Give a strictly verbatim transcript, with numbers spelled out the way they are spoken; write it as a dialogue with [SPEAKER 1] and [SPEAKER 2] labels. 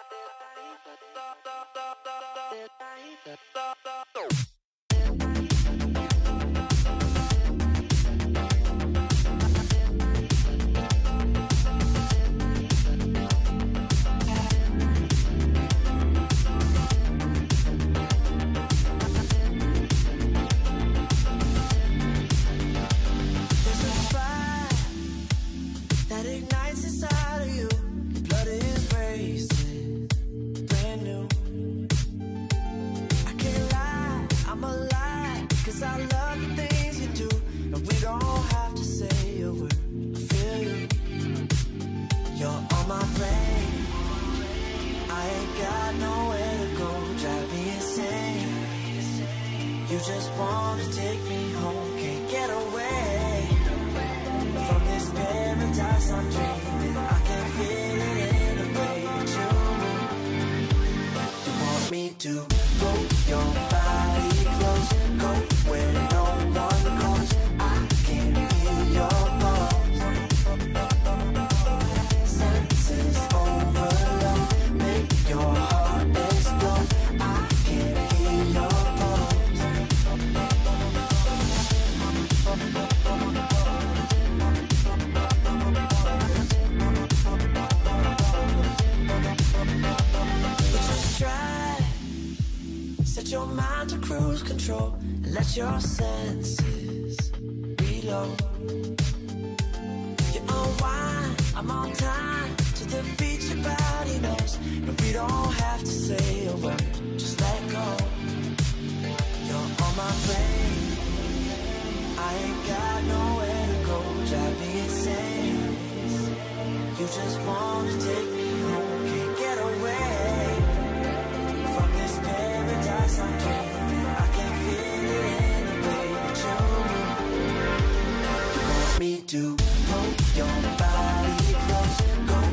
[SPEAKER 1] You just wanna take me home, can't get away from this paradise I'm dreaming. I can feel it in the way that you move. You want me to go your body close, go where no one goes. I can feel your pulse. Senses overload, make your heart explode. I can feel your pulse. Set your mind to cruise control and let your senses reload. You unwind, I'm on time to the beat your body knows. And we don't have to say a word, just let go. You're on my brain, I ain't got nowhere to go, drive me insane. You just wanna take me home, can't get away from this paradise I'm dreaming. I can feel it in the way that you move. You want me to hold your body close, go